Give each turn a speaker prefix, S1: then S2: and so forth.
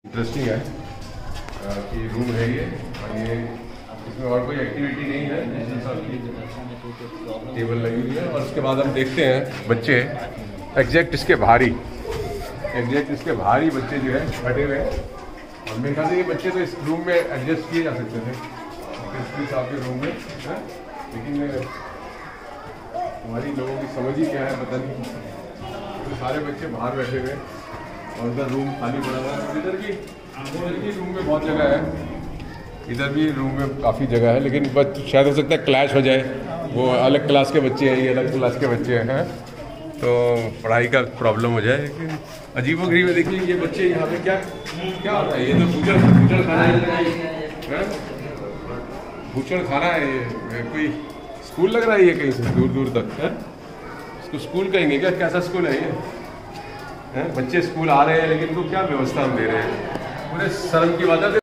S1: Interesting है कि room है ये, और ये इसमें और कोई एक्टिविटी नहीं है, टेबल लगी हुई है। और उसके बाद हम देखते हैं बच्चे एग्जैक्ट इसके भारी बच्चे जो है बैठे हुए हैं। और मेरे ख्याल से ये बच्चे तो इस रूम में एडजस्ट किए जा सकते थे साहब के रूम में, लेकिन हमारी लोगों की समझ ही क्या है पता नहीं। तो सारे बच्चे बाहर बैठे हुए और उधर रूम खाली पड़ा हुआ है। इधर की रूम में बहुत जगह है, इधर भी रूम में काफ़ी जगह है, लेकिन बस शायद हो सकता है क्लैश हो जाए। वो अलग क्लास के बच्चे हैं, ये अलग क्लास के बच्चे हैं, तो पढ़ाई का प्रॉब्लम हो जाए। लेकिन अजीबोगरीब है। देखिए ये बच्चे यहाँ पे क्या हो रहा है, ये तो भूचड़ खाना है, भूचड़ खाना है। ये कोई स्कूल लग रहा है ये, कहीं से दूर दूर तक है। इसको स्कूल कहेंगे क्या? कैसा स्कूल है ये? बच्चे स्कूल आ रहे हैं लेकिन इनको क्या व्यवस्था हम दे रहे हैं? पूरे शर्म की बात है।